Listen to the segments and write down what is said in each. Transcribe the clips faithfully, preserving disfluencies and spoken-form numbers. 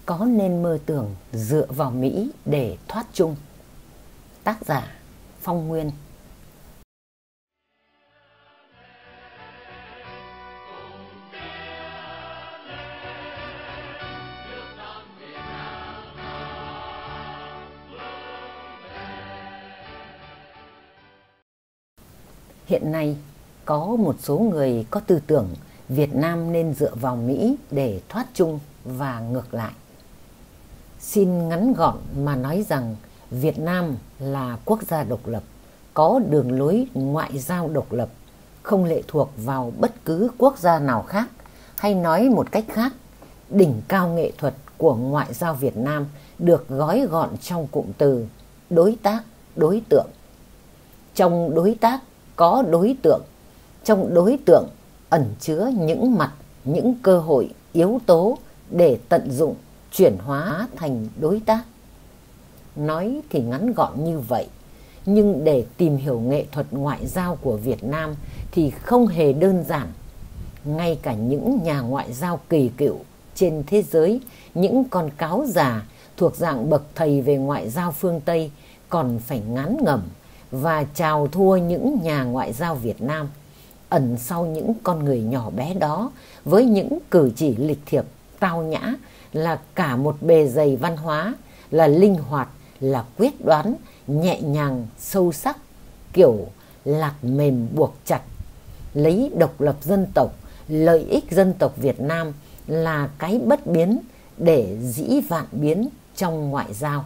có nên mơ tưởng dựa vào Mỹ để thoát chung? Tác giả Phong Nguyên. Hiện nay, có một số người có tư tưởng Việt Nam nên dựa vào Mỹ để thoát chung và ngược lại. Xin ngắn gọn mà nói rằng Việt Nam là quốc gia độc lập, có đường lối ngoại giao độc lập, không lệ thuộc vào bất cứ quốc gia nào khác, hay nói một cách khác, đỉnh cao nghệ thuật của ngoại giao Việt Nam được gói gọn trong cụm từ đối tác, đối tượng. Trong đối tác có đối tượng, trong đối tượng ẩn chứa những mặt, những cơ hội, yếu tố để tận dụng, chuyển hóa thành đối tác. Nói thì ngắn gọn như vậy, nhưng để tìm hiểu nghệ thuật ngoại giao của Việt Nam thì không hề đơn giản. Ngay cả những nhà ngoại giao kỳ cựu trên thế giới, những con cáo già thuộc dạng bậc thầy về ngoại giao phương Tây còn phải ngán ngẩm và chào thua những nhà ngoại giao Việt Nam. Ẩn sau những con người nhỏ bé đó với những cử chỉ lịch thiệp, tao nhã là cả một bề dày văn hóa, là linh hoạt, là quyết đoán, nhẹ nhàng, sâu sắc, kiểu lạt mềm buộc chặt. Lấy độc lập dân tộc, lợi ích dân tộc Việt Nam là cái bất biến để dĩ vạn biến trong ngoại giao.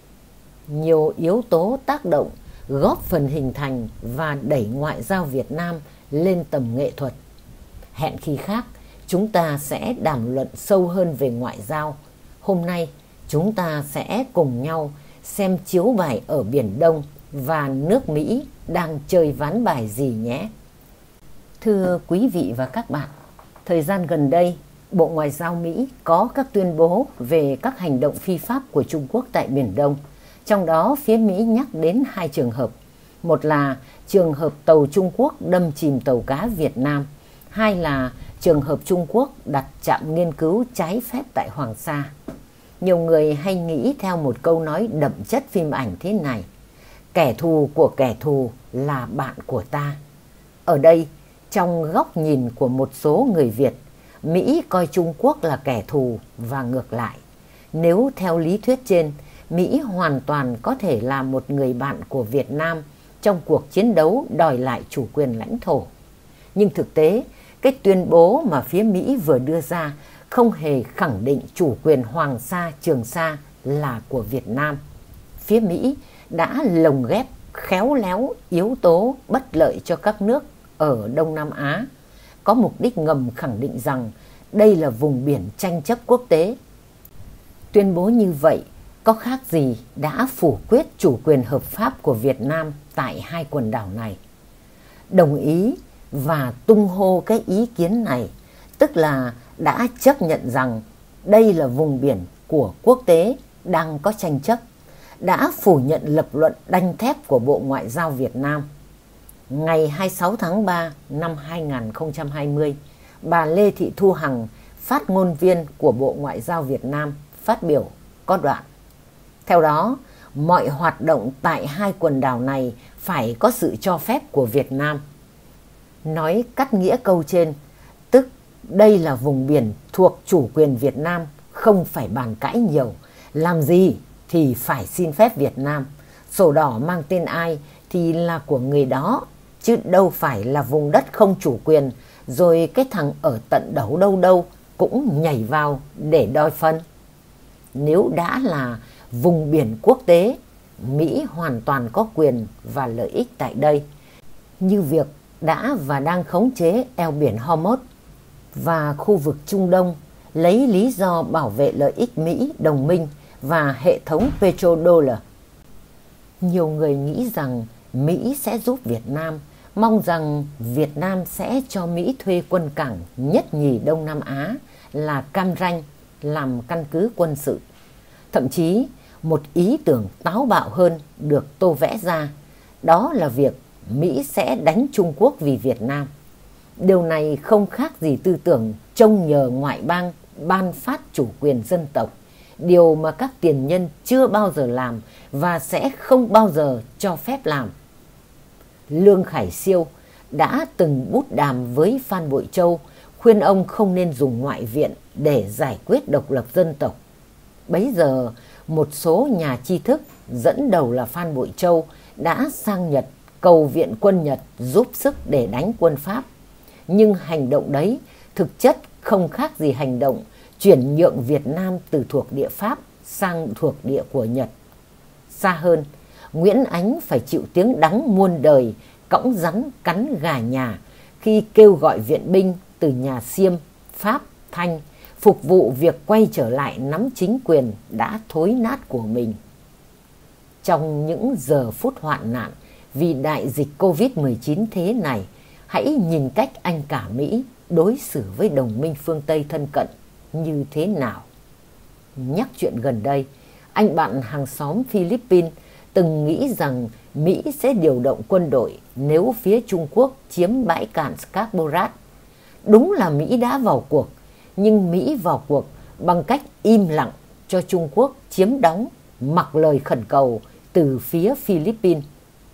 Nhiều yếu tố tác động góp phần hình thành và đẩy ngoại giao Việt Nam lên tầm nghệ thuật. Hẹn khi khác, chúng ta sẽ đàm luận sâu hơn về ngoại giao. Hôm nay, chúng ta sẽ cùng nhau xem chiếu bài ở Biển Đông và nước Mỹ đang chơi ván bài gì nhé. Thưa quý vị và các bạn, thời gian gần đây, Bộ Ngoại giao Mỹ có các tuyên bố về các hành động phi pháp của Trung Quốc tại Biển Đông. Trong đó, phía Mỹ nhắc đến hai trường hợp. Một là trường hợp tàu Trung Quốc đâm chìm tàu cá Việt Nam. Hai là trường hợp Trung Quốc đặt trạm nghiên cứu trái phép tại Hoàng Sa. Nhiều người hay nghĩ theo một câu nói đậm chất phim ảnh thế này: kẻ thù của kẻ thù là bạn của ta. Ở đây, trong góc nhìn của một số người Việt, Mỹ coi Trung Quốc là kẻ thù và ngược lại. Nếu theo lý thuyết trên, Mỹ hoàn toàn có thể là một người bạn của Việt Nam trong cuộc chiến đấu đòi lại chủ quyền lãnh thổ. Nhưng thực tế, cái tuyên bố mà phía Mỹ vừa đưa ra không hề khẳng định chủ quyền Hoàng Sa, Trường Sa là của Việt Nam. Phía Mỹ đã lồng ghép khéo léo yếu tố bất lợi cho các nước ở Đông Nam Á, có mục đích ngầm khẳng định rằng đây là vùng biển tranh chấp quốc tế. Tuyên bố như vậy có khác gì đã phủ quyết chủ quyền hợp pháp của Việt Nam tại hai quần đảo này. Đồng ý và tung hô cái ý kiến này, tức là đã chấp nhận rằng đây là vùng biển của quốc tế đang có tranh chấp, đã phủ nhận lập luận đanh thép của Bộ Ngoại giao Việt Nam. Ngày hai mươi sáu tháng ba năm hai nghìn không trăm hai mươi, bà Lê Thị Thu Hằng, phát ngôn viên của Bộ Ngoại giao Việt Nam, phát biểu có đoạn: theo đó, mọi hoạt động tại hai quần đảo này phải có sự cho phép của Việt Nam. Nói cắt nghĩa câu trên, tức đây là vùng biển thuộc chủ quyền Việt Nam, không phải bàn cãi nhiều. Làm gì thì phải xin phép Việt Nam. Sổ đỏ mang tên ai thì là của người đó, chứ đâu phải là vùng đất không chủ quyền, rồi cái thằng ở tận đâu đâu đâu cũng nhảy vào để đòi phân. Nếu đã là vùng biển quốc tế, Mỹ hoàn toàn có quyền và lợi ích tại đây, như việc đã và đang khống chế eo biển Hormuz và khu vực Trung Đông, lấy lý do bảo vệ lợi ích Mỹ, đồng minh và hệ thống petrodollar. Nhiều người nghĩ rằng Mỹ sẽ giúp Việt Nam, mong rằng Việt Nam sẽ cho Mỹ thuê quân cảng nhất nhì Đông Nam Á là Cam Ranh làm căn cứ quân sự. Thậm chí, một ý tưởng táo bạo hơn được tô vẽ ra, đó là việc Mỹ sẽ đánh Trung Quốc vì Việt Nam. Điều này không khác gì tư tưởng trông nhờ ngoại bang ban phát chủ quyền dân tộc, điều mà các tiền nhân chưa bao giờ làm và sẽ không bao giờ cho phép làm. Lương Khải Siêu đã từng bút đàm với Phan Bội Châu, khuyên ông không nên dùng ngoại viện để giải quyết độc lập dân tộc. Bấy giờ, một số nhà tri thức, dẫn đầu là Phan Bội Châu, đã sang Nhật cầu viện quân Nhật giúp sức để đánh quân Pháp. Nhưng hành động đấy thực chất không khác gì hành động chuyển nhượng Việt Nam từ thuộc địa Pháp sang thuộc địa của Nhật. Xa hơn, Nguyễn Ánh phải chịu tiếng đắng muôn đời, cõng rắn cắn gà nhà khi kêu gọi viện binh từ nhà Xiêm, Pháp, Thanh phục vụ việc quay trở lại nắm chính quyền đã thối nát của mình. Trong những giờ phút hoạn nạn vì đại dịch Covid mười chín thế này, hãy nhìn cách anh cả Mỹ đối xử với đồng minh phương Tây thân cận như thế nào. Nhắc chuyện gần đây, anh bạn hàng xóm Philippines từng nghĩ rằng Mỹ sẽ điều động quân đội nếu phía Trung Quốc chiếm bãi cạn Scarborough. Đúng là Mỹ đã vào cuộc, nhưng Mỹ vào cuộc bằng cách im lặng cho Trung Quốc chiếm đóng, mặc lời khẩn cầu từ phía Philippines.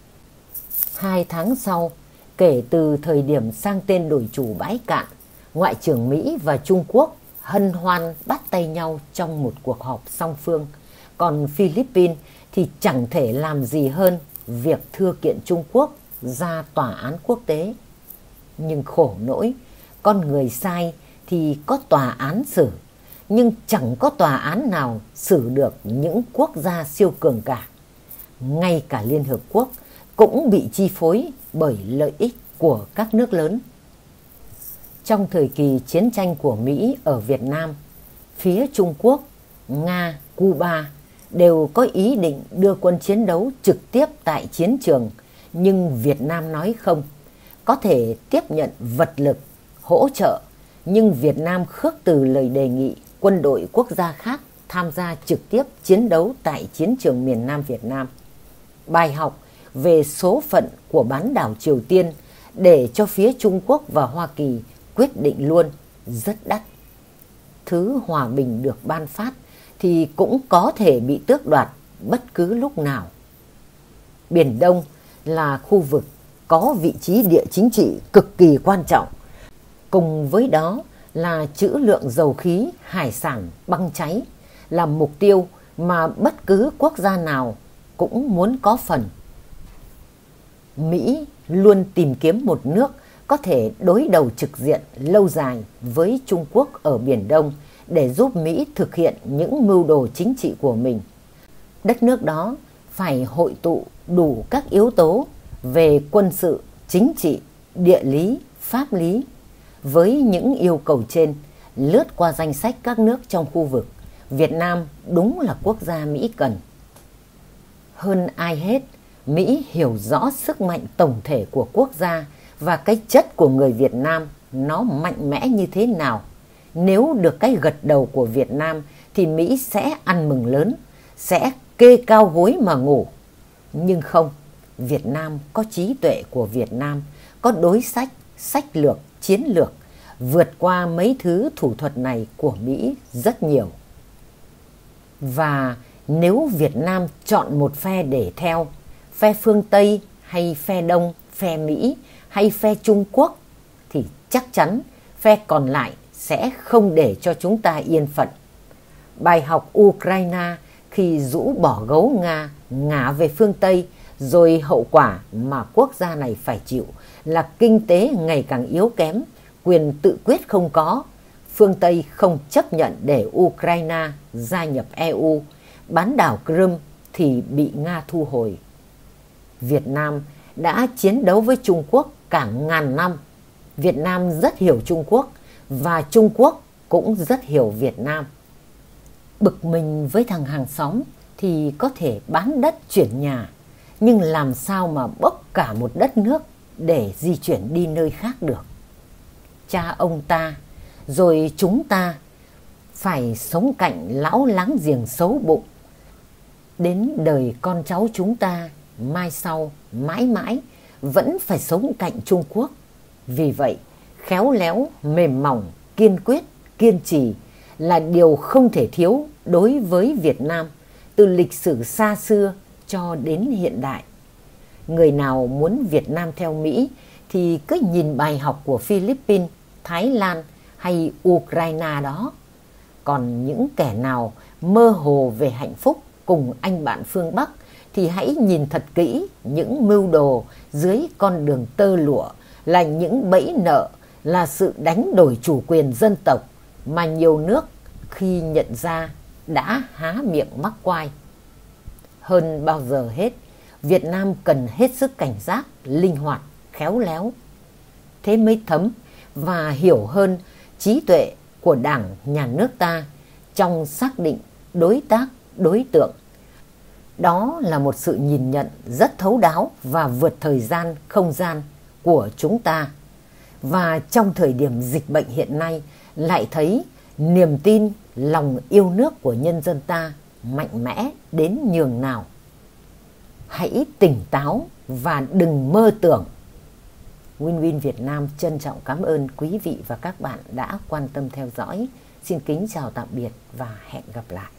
Hai tháng sau, kể từ thời điểm sang tên đổi chủ bãi cạn, Ngoại trưởng Mỹ và Trung Quốc hân hoan bắt tay nhau trong một cuộc họp song phương. Còn Philippines thì chẳng thể làm gì hơn việc thưa kiện Trung Quốc ra tòa án quốc tế. Nhưng khổ nỗi, con người sai thì có tòa án xử, nhưng chẳng có tòa án nào xử được những quốc gia siêu cường cả. Ngay cả Liên Hợp Quốc cũng bị chi phối bởi lợi ích của các nước lớn. Trong thời kỳ chiến tranh của Mỹ ở Việt Nam, phía Trung Quốc, Nga, Cuba đều có ý định đưa quân chiến đấu trực tiếp tại chiến trường, nhưng Việt Nam nói không, có thể tiếp nhận vật lực, hỗ trợ, nhưng Việt Nam khước từ lời đề nghị quân đội quốc gia khác tham gia trực tiếp chiến đấu tại chiến trường miền Nam Việt Nam. Bài học về số phận của bán đảo Triều Tiên để cho phía Trung Quốc và Hoa Kỳ quyết định luôn rất đắt. Thứ hòa bình được ban phát thì cũng có thể bị tước đoạt bất cứ lúc nào. Biển Đông là khu vực có vị trí địa chính trị cực kỳ quan trọng. Cùng với đó là trữ lượng dầu khí, hải sản, băng cháy là mục tiêu mà bất cứ quốc gia nào cũng muốn có phần. Mỹ luôn tìm kiếm một nước có thể đối đầu trực diện lâu dài với Trung Quốc ở Biển Đông để giúp Mỹ thực hiện những mưu đồ chính trị của mình. Đất nước đó phải hội tụ đủ các yếu tố về quân sự, chính trị, địa lý, pháp lý. Với những yêu cầu trên, lướt qua danh sách các nước trong khu vực, Việt Nam đúng là quốc gia Mỹ cần. Hơn ai hết, Mỹ hiểu rõ sức mạnh tổng thể của quốc gia và cái chất của người Việt Nam nó mạnh mẽ như thế nào. Nếu được cái gật đầu của Việt Nam thì Mỹ sẽ ăn mừng lớn, sẽ kê cao gối mà ngủ. Nhưng không, Việt Nam có trí tuệ của Việt Nam, có đối sách, sách lược, chiến lược, vượt qua mấy thứ thủ thuật này của Mỹ rất nhiều. Và nếu Việt Nam chọn một phe để theo, phe phương Tây hay phe Đông, phe Mỹ hay phe Trung Quốc, thì chắc chắn phe còn lại sẽ không để cho chúng ta yên phận. Bài học Ukraine khi rũ bỏ gấu Nga ngả về phương Tây, rồi hậu quả mà quốc gia này phải chịu là kinh tế ngày càng yếu kém, quyền tự quyết không có. Phương Tây không chấp nhận để Ukraine gia nhập e u, bán đảo Crimea thì bị Nga thu hồi. Việt Nam đã chiến đấu với Trung Quốc cả ngàn năm. Việt Nam rất hiểu Trung Quốc và Trung Quốc cũng rất hiểu Việt Nam. Bực mình với thằng hàng xóm thì có thể bán đất chuyển nhà, nhưng làm sao mà bốc cả một đất nước để di chuyển đi nơi khác được. Cha ông ta, rồi chúng ta phải sống cạnh lão láng giềng xấu bụng. Đến đời con cháu chúng ta, mai sau, mãi mãi, vẫn phải sống cạnh Trung Quốc. Vì vậy, khéo léo, mềm mỏng, kiên quyết, kiên trì là điều không thể thiếu đối với Việt Nam từ lịch sử xa xưa cho đến hiện đại. Người nào muốn Việt Nam theo Mỹ thì cứ nhìn bài học của Philippines, Thái Lan hay Ukraine đó. Còn những kẻ nào mơ hồ về hạnh phúc cùng anh bạn phương Bắc thì hãy nhìn thật kỹ những mưu đồ dưới con đường tơ lụa, là những bẫy nợ, là sự đánh đổi chủ quyền dân tộc mà nhiều nước khi nhận ra đã há miệng mắc quai. Hơn bao giờ hết, Việt Nam cần hết sức cảnh giác, linh hoạt, khéo léo. Thế mới thấm và hiểu hơn trí tuệ của Đảng, Nhà nước ta trong xác định đối tác, đối tượng. Đó là một sự nhìn nhận rất thấu đáo và vượt thời gian, không gian của chúng ta. Và trong thời điểm dịch bệnh hiện nay lại thấy niềm tin, lòng yêu nước của nhân dân ta mạnh mẽ đến nhường nào. Hãy tỉnh táo và đừng mơ tưởng. Win Win Việt Nam trân trọng cảm ơn quý vị và các bạn đã quan tâm theo dõi. Xin kính chào tạm biệt và hẹn gặp lại.